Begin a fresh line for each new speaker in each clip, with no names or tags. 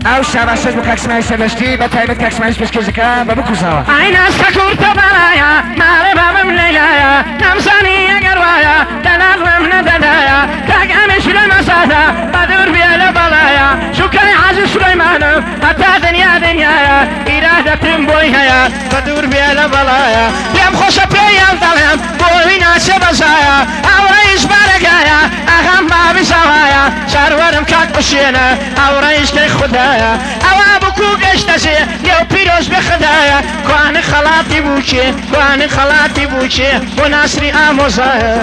او شباشش بکشمایش داشتی با تایبت کشمایش بشکشکم و بکوزاوا
عین از تکور تبایا ماره بابم لیلایا نمزانی اگر وایا دلالم ندلایا تاگ امش لمساتا بدور بیال بالایا شکر عزیز سلیمانم حتی دنیا ایرادتم بویها بدور بیال بالایا بیم خوش پیام دلم بوی ناچه بزایا او رئیس برگایا اهم بابی سوایا سرورم کاک بشینه او رئیس که خدایا او ابو گشتسی یو پیروز به خدایا کوان خلاتی بوچی و نصری آموزایا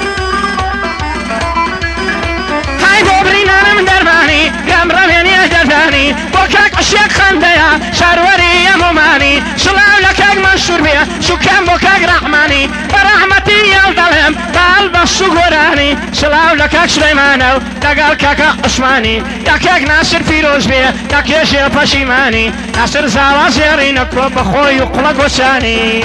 های بابری نرم درمانی گم روینی دردانی بوکاک اشیاق خندیا شروری امومانی سلام لکاک منشور بیا شکم بوکاک رحمانی برحمتی یلدلم قلب سگورانی سلام لکاک سلیمانو دقال کاکا عثمانی دکاک ناصر فیروز بیا دکیشی پشیمانی ناصر زاوا زیرین اکو بخوی و قلق وسانی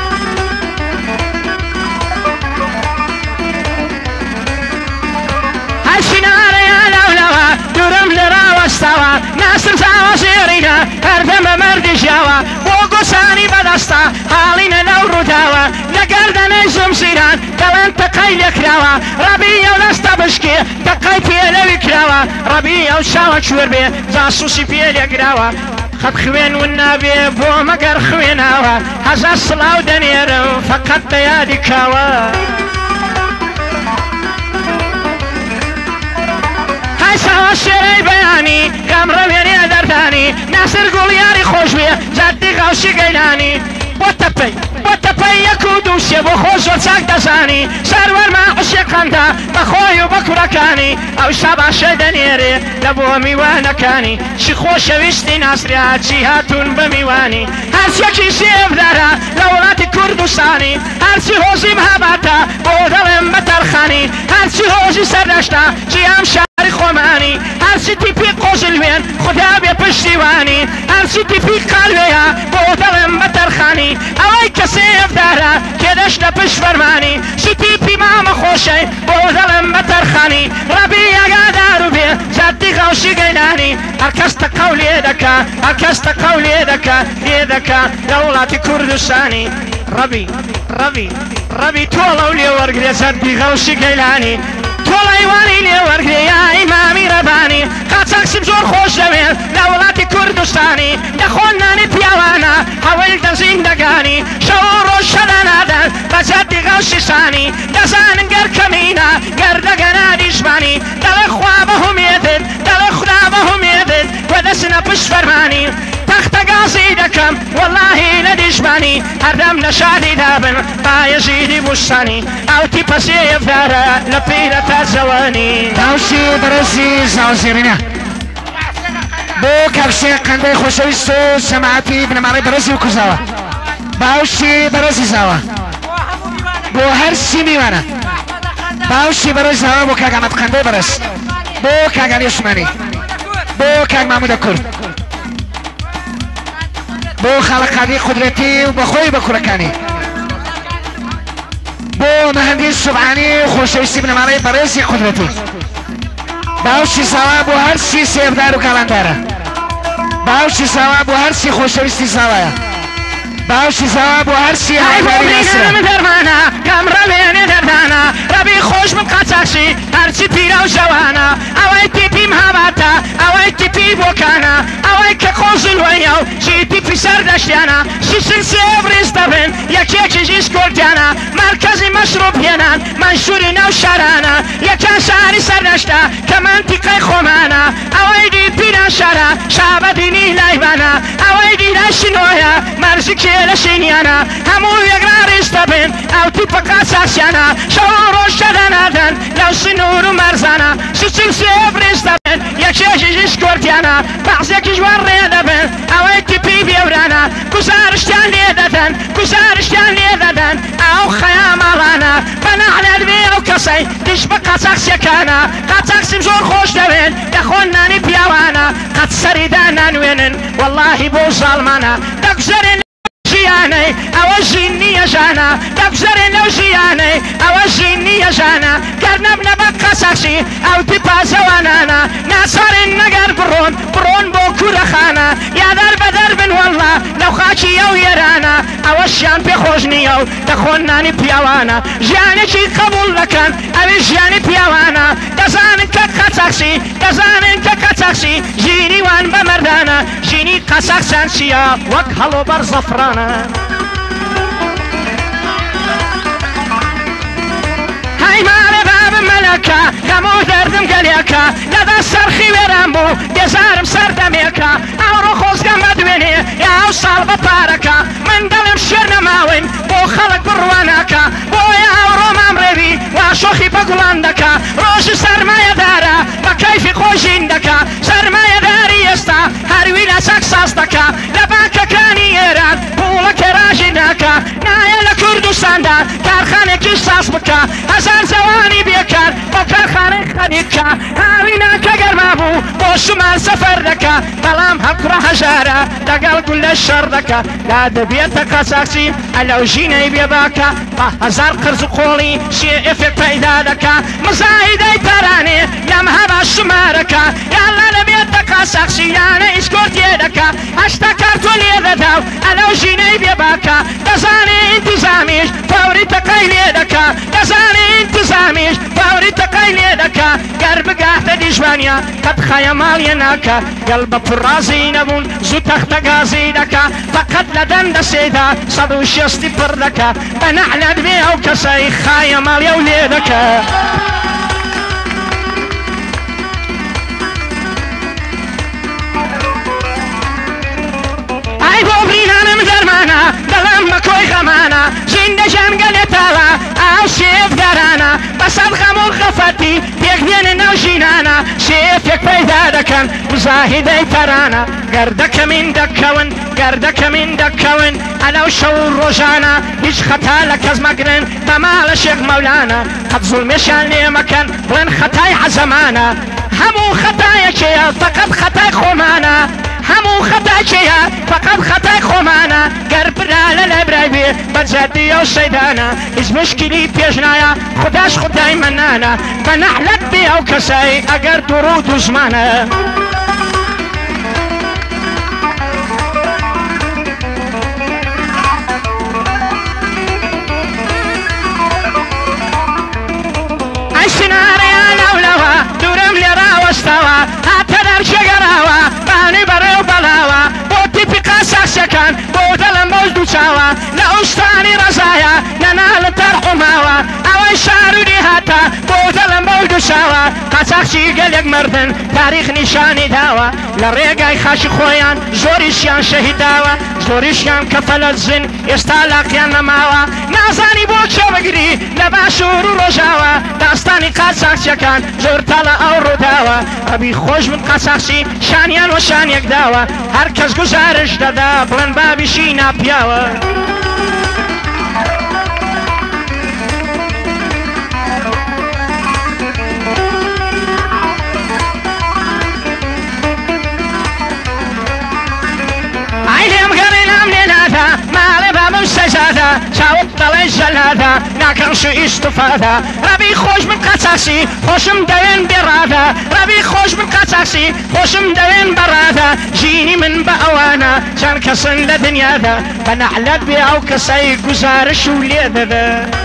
دورم لرا واستوا ناصر زاوا زیرینا هردم مردی جاوا بو گسانی بدستا حالین نو روداوا لگردن زمزیران دلن تقیل کراوا ربی یو لستا بشکی تقی پیلوی کراوا ربی یو شاوا چور بی جاسوسی پیل کراوا خد خوين والنبي بو مقر خويناوا هزا الصلاة دنيرو فقط بيادي كاوا سوا شيري بياني قام رويني درداني ناصر قولياري خوش بيه جدي غوشي قيلاني بوتبي يكودوشي بو خوش وصاق دزاني سرور ما عشق خندا بخوي وبكركاني او شبع شدنيري لبو ميوانكاني شي خوش ويشتي ناصري هاتون بميواني هرسي يكي سيف دارا لولاتي كردستاني هرسي هوزي مهباتا بودلم بترخاني هرسي هوزي سردشتا جيام شاري خوماني هرسي تيبي قوزلوين خدا بي پشتيواني هرسي تيبي قلبيا بودلم بترخاني اوي كسيف دارا كدش لپش فرماني شي تيبي ماما خوشي بودلم بترخاني ربي اقادارو بي جدي غوشي قيلاني هركست قولي دكا هركست قولي دكا دولاتي كردستاني ربي طولو لي ورقري جدي غوشي قيلاني طوليواني لي ورقري يا امامي رباني قاتاكسم زور خوش دوين دولاتي كردستاني دخلناني بيوانا حاول دزين دقاني شعور شدنادن بجدي غوشي ساني دزان انقر كمينا قردقنا ديشباني دل خوابهم يدد ودسنا بش فرماني تخت قاصي دكم والله لديشباني هردم نشادي دابن بايزيدي بوستاني او تي بسيف دارا لبيرة الزواني
تاوشي برسي زاوزيرنا بو كبشي قنده خوشويستو سماعتي ابن ماري برسي وكزاوا باوشي برسي زاوا بو هرسي ميوانا باوشي برسي زاوا بو كاق عمد قنده برس بو كاق علي عثماني بو كاق محمود الكرد بو خالق قدي قدرتي وبخوي بكركاني بو مهندس سبحاني خوشويستي ابن ماري برسي قدرتي باوشي سوا بو هرسي سيف دارو كالندارا باوشي سوا بو هرسي خوشويستي سوايا باوشي سوا بو هرسي
هاي بوبرينا درمانا كم رميني دردانا ربي خوش مقاتاكسي هرسي بيرا وجوانا اوي تيبي مهاباتا اوي تيبي بوكانا اوي كقوز الويو جيتي في سردشتانا سيسن سيفريز دبن يكيكي جيس كوردانا مركزي مشروب ينان منشوري نو شارانا يكان شاري سردشتا كمان تيقي خومانا اوي دي بينا شارا شعب ديني لايبانا اوي دي راشنويا مرزي لشينيانا همو يقرار استبن او تبقى ساسيانا شعور شدنادن لو سنور مرزانا سيسن سيفر استبن يكشيش جسكورتيانا بعضيك جوار ريدبن او اتبي بيورانا كسارشتان ليددن او خيام الانا بنعنا البيو كسي تشبه قاتاكس يكانا قاتاكس مزور خوش دوين دخلنا نبيوانا قد سريدانا نوينن والله بو ظالمانا دقزرن جياني اوجيني يا جانا دبزرين لو جياني اوجيني يا جانا قرنا بنبقى ساكسي او تبا زوانانا ناصر النقر برون بوكو ئەوەشیان پێخۆش نییە و دەخۆنانی پیاوانە ژیانێکی قبول دەکەن ئەوێ ژیانی پیاوانە دەزانن کە قەچەقسی دەزانن کە قەچەقسی ژینی وان بە مەردانە ژینی قەچەقسان چییە وەک هەڵۆ بەر زەفرانە هەیمانە بابم مەلەکە هەموو دەردم گەلێکە لەدا سەرخی وێران بوو بێزارم سەردەمێکە ئەوڕۆ خۆزگەم بە دوێنێ یاو ساڵ بە پارەکە من دەڵێم شوێر نەماوین بۆ خەڵک بڕوانەکە بۆیە ئەوڕۆمان ڕێوی وا شۆخی بە گوڵان دەکا ڕۆژی سەرمایەدارە بە کەیفی خۆشین دەکا سەرمایەداری ئێستا هەروی لە چەک ساز دەکا لە بانکەکانی ئێران پوڵە کێراژی ناکە نایە لە کوردستاندا کارخانێکی ساز بکە هەزار جەوانی بێکار بۆ کارخانەی خەریکە هاوی ناکە گەرما بوو بۆ شومان سەفەر دەکا بەڵام هەکڕە هەژارە لەگەڵ گول لە شەڕ دەکا لا دەبێتە قەچەقسی ئەلەو ژینەی بێباکە بە هەزار قرز و قۆڵی شێ ئێفێک پەیدا دەکا مزاهیدەی تەرانێ لەم هەبا شمارەکە یاڵا لەبێتە قەچەقسی یانە ئیسکۆرتێ دەکا هەشتا کارتۆ لێ دەدا و ئەلەو ژینەی بێباکە دەزانێ ئینتیزامیش فەوری تەقەی لێ دەکا دەزانێ ئینتیزامیش فەوری تەقەی لێ دەکا گەر بگاتە دیژوانیا قەت خایە ماڵیە ناکە گەڵ بە پڕازی نەبوون زوو تەختە گازی دەکا فەقەت لە دەندەسێدا 160 پڕ دەکا بە نەعلەت بێ ئەو کەسەی خایە ماڵیە و لێ دەکا ئای بۆ برینانم دەرمانە دەڵام مەکۆی غەمانە ژیندەژان گەلێتاوە ئاو شێف دەرانە بەسەد غەم و غەفەتی پێک دێنە ناو ژینانە شێفێک پەیدا دەکەن مزاهیدەی تەرانە گەردەکەمین دەکەون گەردەکەمین دەکەون ئەلەو شەو و ڕۆژانە هیچ خەتا لە کەس مەگرن بە ماڵە شێخ مەولانە قەت زوڵمێشیان لێ مەکەن بڵێن خەتای عەزەمانە هەموو خەتایەکەیە فەقەت خەتای خۆمانە هەموو خەتاکەیە فەقەت خەتای خۆمانە گەر برا لە لەبرای بێ بە جەدیە و شەیدانە هیچ مشکلی پێش نایە خوداش خودای منانە بە نەحلەت بێ ئەو کەسەی ئەگەر دوڕ و دوژمانە ئەی سنارەیە لەولەوە دوورم لێراوەستەوە هاتە دەرچێگەراوە بانووی بەڕێو بەڵاوە بۆ تیپی قەچەقسیەکان بۆ دەڵم بەوز دووچاوە لە ئوستانی ڕەزایە نەناڵە تەرحوماوە ئەوەی شارودی هاتە بۆ دەڵم بەو دووچاوە قەچەقسی گەلێک مردن تاریخ نیشانی داوە لە ڕێگای خاشی خۆیان زۆریشیان شەهیداوە زۆریشیان کە فەلەزن ئێستا لاقیان نەماوە نازانی بۆ چێوەگری لە باشوور و ڕۆژاوە داستانی قەچەقسیەکان زۆر تاڵە ئەو ڕووداوە ئەبی خۆش من قەچەقسی شانیان وە شانێک داوە هەر کەس گوزارش دەدا بڵێن بابیشی ناپیاوە چاوت دەڵێ ژەلادە ناکەمش و ئیستفادە ڕەبی خۆش من قەچەقسی خۆشم دەوێن بێڕادە ڕەبی خۆش من قەچەقسی خۆشم دەوێن بەڕادە ژینی من بە ئەوانە چەند کەسن لە دنیادا بە نەحلەت بێ ئەو کەسەی گوزارش و لێ دەدە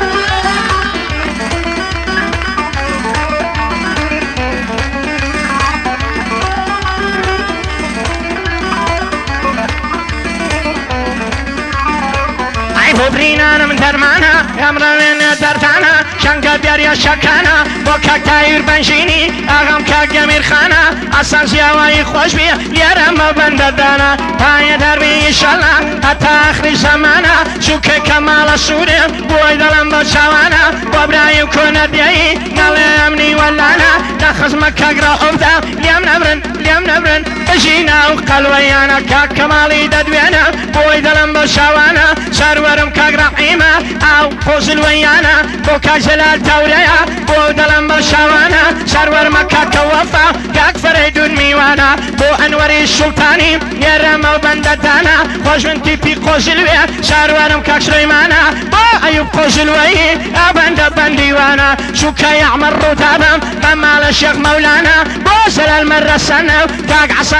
بۆ برینانم دەرمانە ئەمڕەوێنە دەردانە شەنگە دیارە شەکانە بۆ کاکتایر بەنژینی ئاغام کاک گەمیرخانە ئەسان زیاوایی خۆش بێ یارەمە بەندەدانە پایە دەربی ئیشەڵا هەتا ئاخری زەمانە چووکە کەماڵە سوورێ بۆی دەڵم بە چاوانە بۆ برای و کۆنە دیایی نەڵێ ئەمنی وەلانە لە خزمە کاگرا ئەودا لێم نەبرن بژینە و قەلوەیانە کاک کەماڵی دەدوێنە بۆی دەڵم بە شاوانە سەروەرم کاک ڕەحیمە ئاو خۆزلوەیانە بۆ کاک جەلال تەورەیە بۆ دەڵم بە شاوانە سەروەرمە کاکە وەفا کاک فەرەیدون میوانە بۆ ئەنوەری سوڵتانی نێرەمە و بەندەدانە خۆشمن تیپی قۆزلوێ سەروەرم کاک سلەیمانە بۆ ئەیوب قۆزلوەیی ئەبەندە بەندیوانە چووکە یەعمەر ڕوودادەم بە ماڵە شێخ مەولانە بۆ زەلال مەرەسەنە کاک حەسەن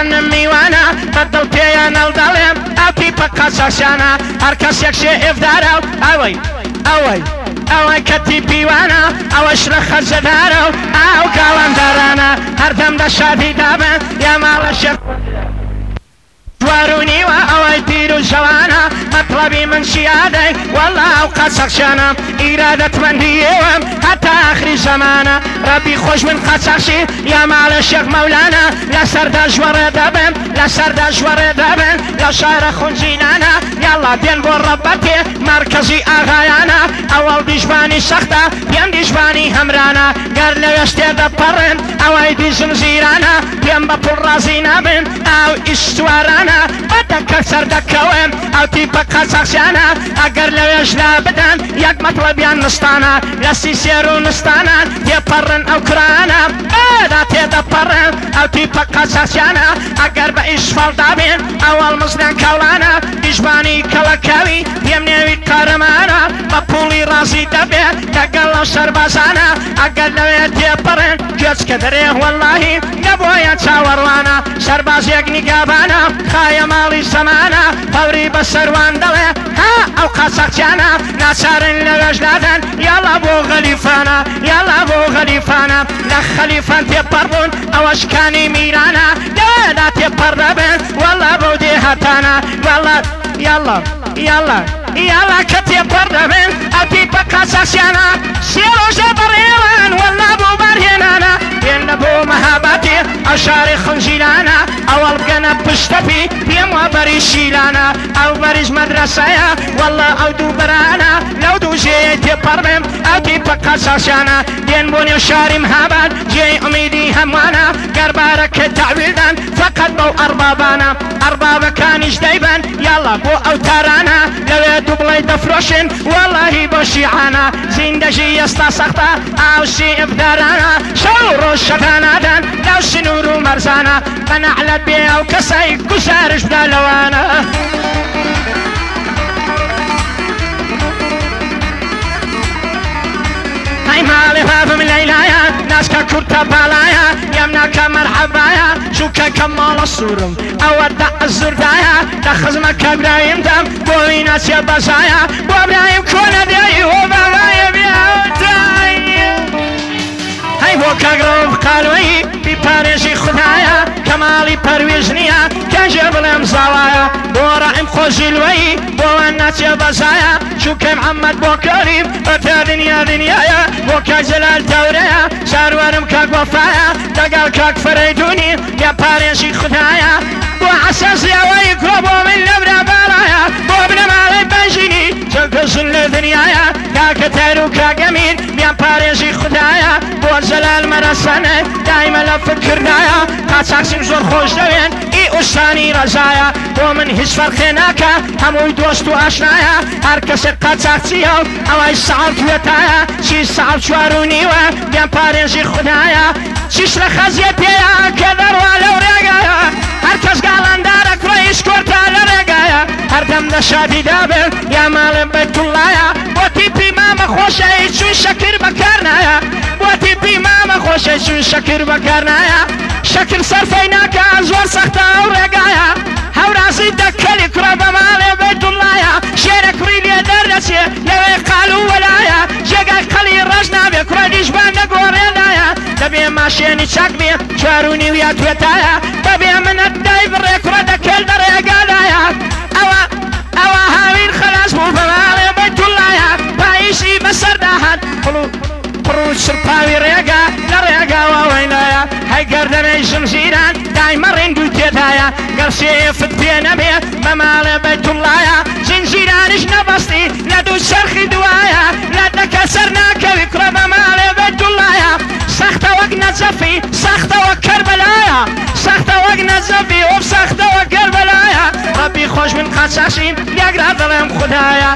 ئەمانم میوانە بەدڵ پێیان هەڵدەڵێم ئەو تیپە قەچەقچیانە هەر کەسێک شێئفدارە و ئەوەی کە تیپیوانە ئەوەش لە خەرجەدارە و ئاو کاڵەندەرانە هەردەم لە شادی دابن یا ماڵە شێر دوارونیوە ئەوەی پیر و جوانە مەطلەبی من چیادەی وەڵا ئەو قەچەقچیانە ئیرادەتمەندیەوەم هەتا ئاخری زەمانە ڕەبی خۆش من قەچەقچی یا ماڵە شێخ مەولانە لەسەردا ژوەڕێ دەبن لەسەردا ژوەڕێ دەبن لە شارە خونجینانە یاڵا دێن بۆ ڕەبەتێ مرکەزی ئاغایانە ئەوەڵ دیژبانی سەختە پێم دیژبانی هەمرانە گەر لەوێش تێدەپەڕن ئەوەی دیژم زیرانە پێم بە پوڵ ڕازی نابن ئەو ئیشتوارانە بەدەکە سەردەکەوێم ئەو تیپە قەچەقچیانە ئەگەر لەوێش لا بدەن یەک مەطلەبیان نستانە لە سیسێر و نستانان تێپەڕن ئەو کرانە ئێدا تێدەپەڕن ئەو تیپە قەچەقچیانە ئەگەر بە ئیشفەڵ دابێن ئەوەڵ مزنیان کەڵانە دیژبانی کەڵەکەوی پێم نێوی قارەمانە بە پوڵی ڕازی دەبێت لەگەڵ ئەو سەربازانە ئەگەر لەوێ تێپەڕن گوێچکە دەرێ وەڵڵاهی نەبووە چاوەڕوانە سەربازێک نیگابانە خایە ماڵی زەمانە هەوری بە سەروان دەڵێ ها ئەو قەچەقچیانە ناچارن لەوێش دادەن یاڵا بۆ غەلیفانە یاڵا بۆ غەلیفانە لە خەلیفان تێپەڕبوون ئەوەشکانی میرانە لێدا تێپەڕ دەبن وەڵا بۆ دێهاتانە وەڵا یاڵا کە تێپەڕ دەبن ئەو تیپە قەچەقچیانە سێ ڕۆژە بەڕێوان وەڵا بۆ بەرهێنانە هێنە بۆ مەهابەتێ ئەو شاری خنجیرانە ئەوەڵ بگەنە پشتەپی پێم وە بەری شیلانە ئەو بەریش مەدرەسەیە وەڵا ئەو دوو بەرانە لەو دوو ژێیە تێپەڕ بێم ئەو تیپە قەچەقچیانە دێن بۆ نێو شاری مەهابەت جێی ئومیدی هەموانە گەربارەکە تەعویلدان فەقەت بەو ئەربابانە ئەربابەکانیش دەیبەن یاڵا بۆ ئەو تارانە لەوێ دوو بڵێ دەفرۆشن وەڵاهی بۆ شیعانە زیندەژی ئێستا سەختە ئاو شێئفدارانە شەو ڕۆژ شەکانادەن لەو سنوور و مەرزانە بەنەعلەت بێ ئەو کەسەی گوزارش بدا لەوانە هەی ماڵێ بابم لەیلایە ناسکە کورتە باڵایە یەم ناکە مەرحەبایە چووکە کە ماڵە سوورم ئەوە دە ئەزوردایە لە خزمە کە برایم دەم بۆی ناچێ بەزایە بۆ برایم کۆنە دێی وە بەڵایە بێتایە هەی بۆ کاگرۆ بقالوەی بیپارێژی خودایە کەماڵی پەروێژ نییە کەژێ بڵێم زاوایە بۆ ڕائیم خۆشیلوەی بۆوان ناچێ بەزایە چووکە محەممەد بۆ کەریم بەتا دنیایە بۆ کاک جەلال تەورەیە شاروارم کاک وەفایە دەگەڵ کاک فەرەیدونی یا پارێژی خودایە بۆ حەساسیەوەی کرۆ بۆ من لە برابارایە بۆ بنەماڵی بەژینی چەکەشن لە دنیایە کاکە تەر و کاگەمین میان پارێژی خودایە بۆ جەلال مەرەسەنە دایمە لە فکردایە قاچاقچیم زۆر خۆش دەوێن ئی ئوستانی ڕەزایە بۆ من هیچ فەرقێ ناکە هەمووی دۆست و ئاشنایە هەر کەسێک قاچاقچیە و ئەوەی ساڵ توێتایە چی ساڵ چوار و نیوە میان پارێژی خودایە چیش لە خەزیە پێیە کە دەڕوا لەو ڕێگایە هەر کەس گاڵندارە کوڕی شکۆرتا لە ڕێگایە هەردەم لە شادی دابێت یا ماڵێ بەیتوڵایە بۆ تیپی مامە خۆشەی چوون شەکر بەکار نایە بۆ تیپی مامە خۆشەی چوون شەکر بەکار نایە شەکر سەرفەی ناکە زۆر سەختە ئەو ڕێگایە هەوراسی دەکەلی کوڕە بە ماڵێ بەیتوڵایە شێرە کوڕی لێ دەردەچێ لەوێ قال و وەلایە جێگای قەلی ڕەش نابێ کوڕە دیژبان نەگۆڕێنایە دەبێ ماشێنی چاک بێ چوار و نیو یا توێتایە دەبێ منەت دای بڕێ کوڕە دەکەل لە ڕێگادایە ئەوە هاوین خەلاص بوو بە ماڵێ بەیتوڵایە پاییشی بەسەرداهات پڕ و شرپاوی ڕێگا لە ڕێگاوە وەینایە هەی گەردەمەی ژمژیران دایمە ڕێند و تێدایە گەڵ شێفت پێ نەبێ بە ماڵێ بەیتوڵایە زنجیرانیش نەبەستی لە دوو چەرخی دوایە لە دەکە سەر ناکەوی کوڕە بە ماڵێ بەیتوڵایە سەختە وەک نەجەفی سەختە وەک کەربەلایە سەختە وەک نەجەفی وەک سەختە وەک کەربەلایە ڕەبی خۆش من قاچاقچیم یەکرا دەڵێم خودایە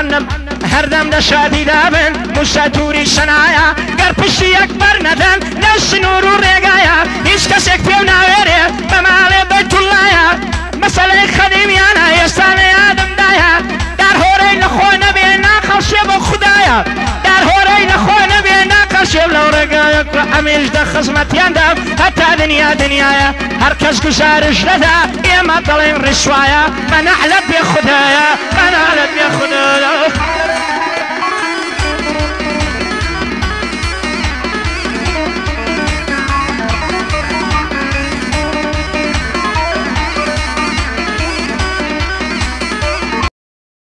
هەردەم لە شادی دابن موشە تووری شەنایە گەر پشتی یەک بەرنەدەن لە سنوور و ڕێگایە هیچ کەسێک پێو ناوێرێ بە ماڵێ بەیتوڵایە مەسەلەی خەدیمیانە ئێستانە یادمدایە دار هۆرەی لەخۆ نەبێ ناقەڵشێ بۆ خودایە دار هۆرەی لەخۆ نەبێ ناقەڵشێ لەو ڕێگایە ئەمیش دە خزمەتیاندا هەتا دنیا دنیاە هەرکەس گوزارش دەدا ئێمە دەڵێن ڕیسوایە مەنەع لە بێ خودایە مەنەع لە